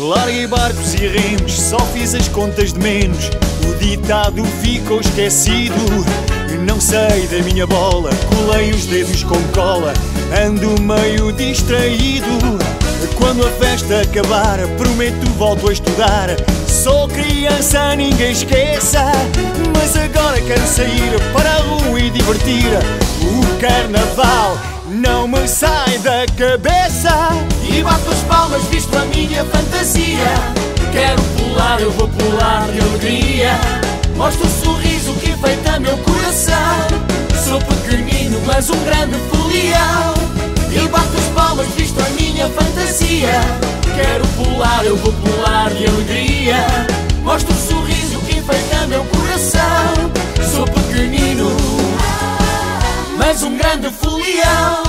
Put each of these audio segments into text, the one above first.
Larguei barcos e remos, só fiz as contas de menos. O ditado ficou esquecido. Não sei da minha bola, colei os dedos com cola. Ando meio distraído. Quando a festa acabar, prometo volto a estudar. Sou criança, ninguém esqueça. Mas agora quero sair para a rua e divertir. O carnaval não me sai da cabeça. E bato as palmas visto a minha fantasia. Quero pular, eu vou pular de alegria. Mostro o sorriso que enfeita meu coração. Sou pequenino, mas um grande folião. E bato as palmas visto a minha fantasia. Quero pular, eu vou pular de alegria. Mostro o sorriso que enfeita meu coração. Sou pequenino, mas um grande folião.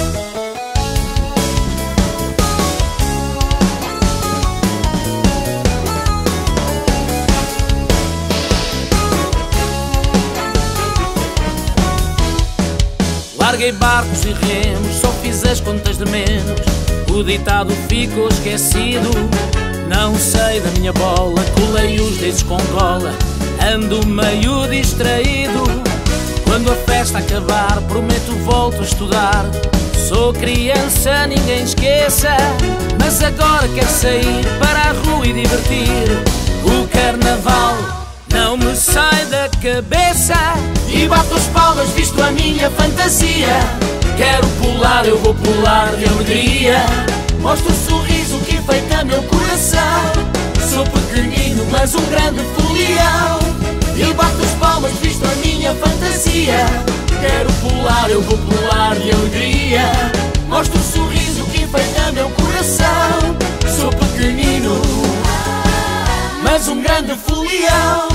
Larguei barcos e remos, só fiz as contas de menos. O ditado ficou esquecido. Não sei da minha bola, colei os dedos com cola. Ando meio distraído. Quando a festa acabar, prometo volto a estudar. Sou criança, ninguém esqueça. Mas agora quero sair para a rua e divertir. O carnaval não me sai da cabeça. E bato as palmas visto a minha fantasia. Quero pular, eu vou pular de alegria. Mostro o sorriso que enfeita meu coração. Sou pequenino, mas um grande folião. E bato as palmas visto a minha fantasia. Quero pular, eu vou pular de alegria. Mostro o sorriso que enfeita meu coração. Sou pequenino, mas um grande folião.